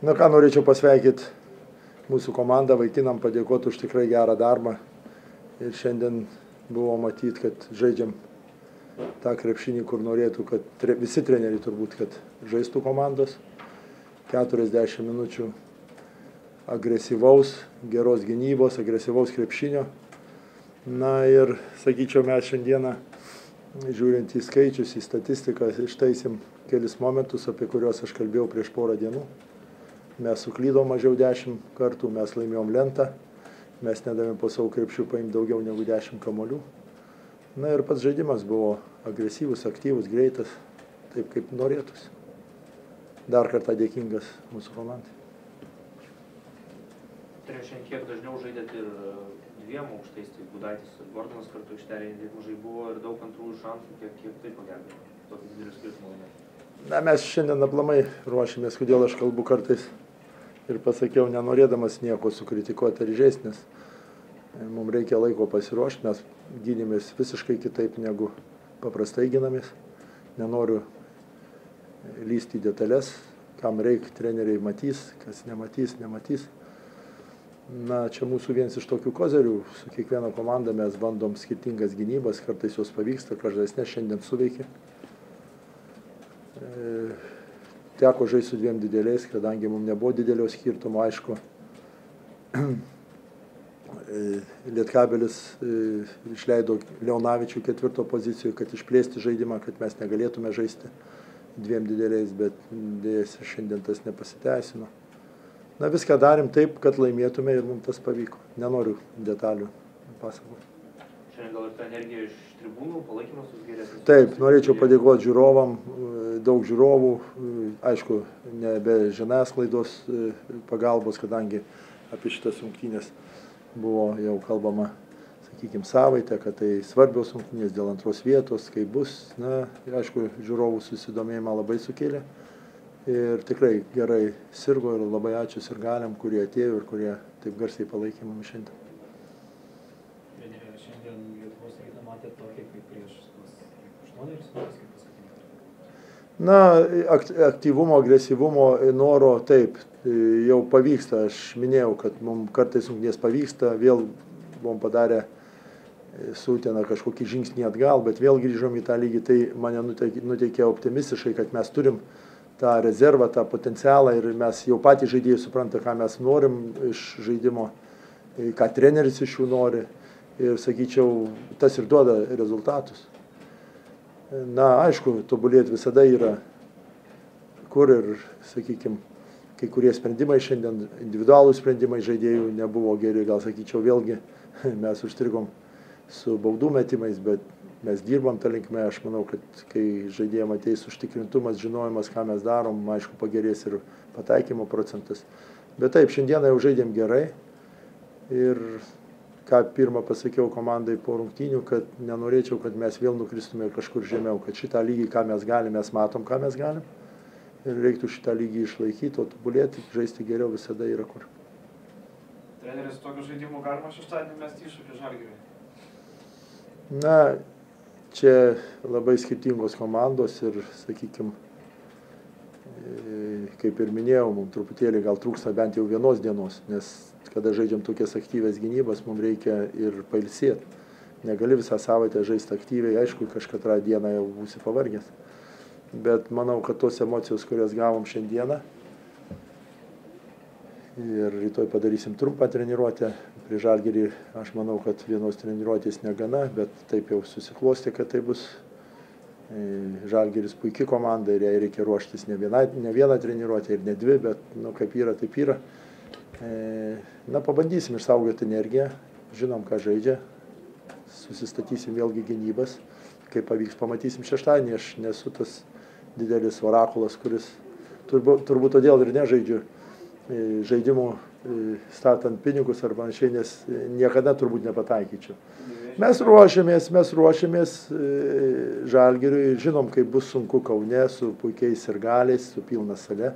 Na ką, norėčiau pasveikinti mūsų komandą, vaikinam padėkoti už tikrai gerą darbą. Ir šiandien buvo matyti, kad žaidžiam tą krepšinį, kur norėtų, kad visi treneriai turbūt, kad žaistų komandos. 40 minučių agresyvaus, geros gynybos, agresyvaus krepšinio. Na ir, sakyčiau, mes šiandieną, žiūrint į skaičius, į statistiką, ištaisim kelis momentus, apie kuriuos aš kalbėjau prieš porą dienų. Mes suklydom mažiau 10 kartų, mes laimėjom lentą, mes nedavėm po savo krepšių paimti daugiau negu 10 kamuolių. Na ir pats žaidimas buvo agresyvus, aktyvus, greitas, taip kaip norėtųsi. Dar kartą dėkingas mūsų komandai. Šiandien kiek dažniau žaidėt ir dviem aukštais, tai Gudaitis ir Gordonas kartu aikštelėje tiek mažai buvo ir daug antrųjų šansų, kiek tai pagelbėjo, tokį didelį skirtumą laimėti. Na, mes šiandien aplamai ruošėmės, kodėl aš kalbu kartais ir pasakiau, nenorėdamas nieko sukritikuoti ar įžeisti, nes mums reikia laiko pasiruošti, mes gynėmės visiškai kitaip negu paprastai ginamės. Nenoriu lysti į detalės, kam reikia, treneriai matys, kas nematys. Na, čia mūsų vienas iš tokių kozerių, su kiekviena komanda mes bandom skirtingas gynybas, kartais jos pavyksta, kartais ne, šiandien suveikė. Teko žaisti su dviem dideliais, kadangi mums nebuvo didelio skirtumo, aišku. Lietkabelis išleido Leonavičių 4 pozicijoje, kad išplėsti žaidimą, kad mes negalėtume žaisti dviem dideliais, bet dėjas šiandien tas nepasiteisino. Na, viską darėm taip, kad laimėtume ir mums tas pavyko. Nenoriu detalių pasakoti. Šiandien gal ir ta energija iš tribūnų, palaikymas geresnis? Taip, norėčiau padėkoti žiūrovam, daug žiūrovų, aišku, ne be žiniasklaidos pagalbos, kadangi apie šitas rungtynės buvo jau kalbama, sakykime, savaitę, kad tai svarbios rungtynės dėl antros vietos, kaip bus. Na, aišku, žiūrovų susidomėjimą labai sukėlė ir tikrai gerai sirgo ir labai ačiū sirgaliam, kurie atėjo ir kurie taip garsiai palaikė mums šiandien. Šiandien Lietuvos rytą matėte tokį kaip prieš 8 metus, kaip paskutinį? Na, aktyvumo, agresyvumo, noro taip, jau pavyksta. Aš minėjau, kad mums kartais rungtynės pavyksta, vėl buvom padarę su Utena kažkokį žingsnį atgal, bet vėl grįžom į tą lygį, tai mane nuteikė optimistiškai, kad mes turim tą rezervą, tą potencialą ir mes jau patys žaidėjai supranta, ką mes norim iš žaidimo, ką treneris iš jų nori ir, sakyčiau, tas ir duoda rezultatus. Na, aišku, tobulėti visada yra kur ir, sakykime, kai kurie sprendimai šiandien, individualūs sprendimai žaidėjų nebuvo geri, gal sakyčiau, vėlgi mes užstrigom su baudų metimais, bet mes dirbam tą linkmę. Aš manau, kad kai žaidėjams ateis užtikrintumas, žinojimas, ką mes darom, aišku, pagerės ir pataikymo procentas. Bet taip, šiandieną jau žaidėm gerai ir ką pirmą pasakiau komandai po rungtynių, kad nenorėčiau, kad mes vėl nukristume kažkur žemiau, kad šitą lygį, ką mes galim, mes matom, ką mes galim ir reiktų šitą lygį išlaikyti, o tobulėti, žaisti geriau visada yra kur. Treneris, tokiu žaidimu galima šeštadienį mesti iššūkį Žalgiriui? Na, čia labai skirtingos komandos ir, sakykime, kaip ir minėjau, mums truputėlį gal trūksta bent jau vienos dienos, nes kada žaidžiam tokias aktyvias gynybas, mums reikia ir pailsėti. Negali visą savaitę žaisti aktyviai, aišku, kažkatrą dieną jau būsi pavargęs. Bet manau, kad tos emocijos, kurias gavom šiandieną, ir rytoj padarysim trumpą treniruotę prie Žalgirį. Aš manau, kad vienos treniruotės negana, bet taip jau susiklostė, kad tai bus. Žalgiris puikia komanda ir jai reikia ruoštis ne vieną treniruotę ir ne dvi, bet kaip yra, taip yra. Na, pabandysim išsaugoti energiją, žinom, ką žaidžia, susistatysim vėlgi gynybas, kaip pavyks, pamatysim šeštadienį. Aš nesu tas didelis orakulas, kuris turbūt todėl ir nežaidžiu žaidimų statant pinigus ar panašiai, nes niekada turbūt nepataikyčiau. Mes ruošiamės Žalgiriui, žinom, kaip bus sunku Kaune su puikiais sirgaliais, su pilna sale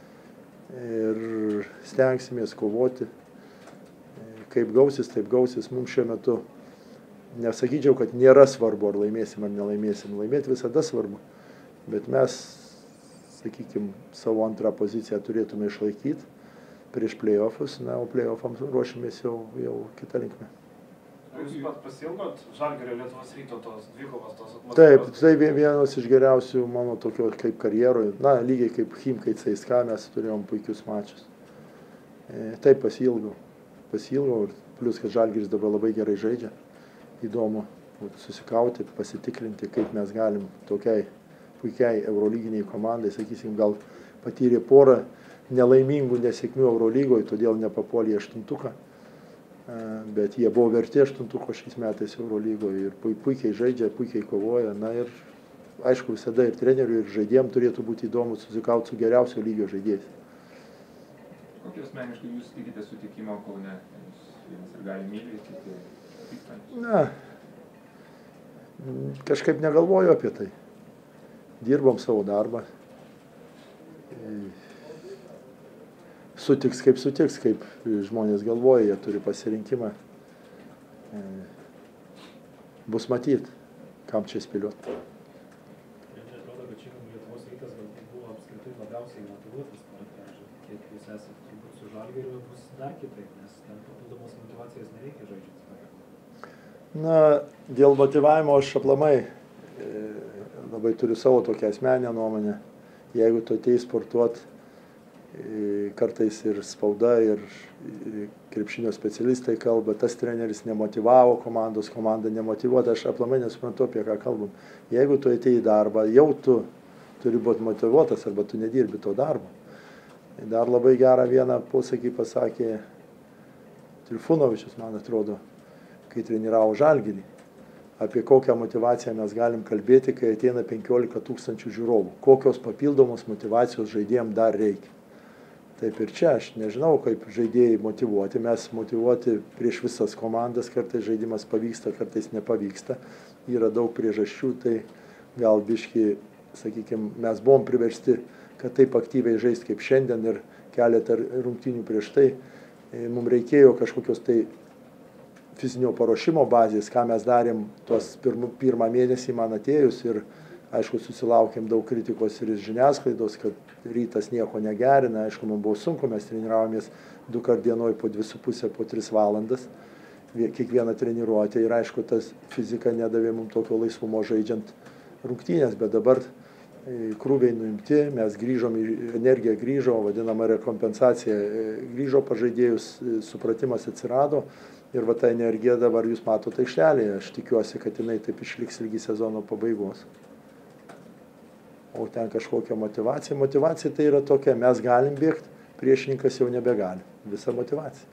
ir stengsimės kovoti. Kaip gausis, taip gausis. Mums šiuo metu nesakyčiau, kad nėra svarbu, ar laimėsim ar nelaimėsim. Laimėti visada svarbu, bet mes sakykime, savo antrą poziciją turėtume išlaikyti prieš play-offus, na, o play-offams ruošimės jau kitą linkmę. Jūs pat pasilgot Žalgirio Lietuvos Ryto tos dvikovos, tos atmosferos? Taip, tai vienas iš geriausių mano tokio kaip karjeroje, na, lygiai kaip Chimkai CSKA mes turėjom puikius mačius. Taip pasilgau, ir plius, kad Žalgiris dabar labai gerai žaidžia, įdomu susikauti, pasitikrinti, kaip mes galim tokiai puikiai eurolyginiai komandai, sakysim, gal patyrė porą nelaimingų nesėkmių Eurolygoje, todėl nepapuolė į aštuntuką, bet jie buvo verti aštuntuko šiais metais Eurolygoje ir puikiai žaidžia, puikiai kovoja, na ir aišku visada ir treneriui, ir žaidėjim turėtų būti įdomu susikauti su geriausio lygio žaidėjais. Kokio asmeniškai jūs tikite sutikimo Kaune? Vienas ir gali mylėti, kiti pykstančius? Na, kažkaip negalvoju apie tai. Dirbom savo darbą. Sutiks, kaip žmonės galvoja, jie turi pasirinkimą. Bus matyt, kam čia spėlioti. Atrodo, kad šiandien Lietuvos Rytas galbūt buvo apskritai labiausiai motyvuotas partneris. Kiek jūs esate turbūt su Žalgiriu, bus dar kitaip, nes ten papildomos motyvacijos nereikia žaidžiant. Na, dėl motyvavimo aš aplamai labai turiu savo tokią asmeninę nuomonę. Jeigu tu atėjai sportuoti, kartais ir spauda, ir krepšinio specialistai kalba, tas treneris nemotyvavo komandos, komanda nemotyvuota, aš aplamai nesuprantu, apie ką kalbam. Jeigu tu atėjai į darbą, jau tu turi būti motyvuotas arba tu nedirbi to darbo. Dar labai gerą vieną posakį pasakė Trifunovičius, man atrodo, kai treniravo Žalgirį. Apie kokią motyvaciją mes galim kalbėti, kai ateina 15 000 žiūrovų. Kokios papildomos motyvacijos žaidėjim dar reikia. Taip ir čia, aš nežinau, kaip žaidėjai motyvuoti. Mes motyvuoti prieš visas komandas, kartais žaidimas pavyksta, kartais nepavyksta. Yra daug priežasčių, tai gal biški, sakykime, mes buvom priversti, kad taip aktyviai žaisti kaip šiandien ir keletą rungtynių prieš tai. Mums reikėjo kažkokios tai fizinio paruošimo bazės, ką mes darėm tuos pirmą mėnesį man atėjus ir aišku susilaukėm daug kritikos ir iš žiniasklaidos, kad Rytas nieko negerina, aišku, man buvo sunku, mes treniravomės 2 kart dienoj po 2,5, po 3 valandas, kiekvieną treniruotę ir aišku, tas fizika nedavė mums tokio laisvumo žaidžiant rungtynės, bet dabar krūviai nuimti, mes grįžom, energija grįžo, vadinama rekompensacija grįžo, pažaidėjus supratimas atsirado ir va ta energija dabar jūs matote aikštelėje, aš tikiuosi, kad jinai taip išliks ilgi sezono pabaigos. O ten kažkokia motyvacija tai yra tokia, mes galim bėgti, priešininkas jau nebegali, visa motyvacija.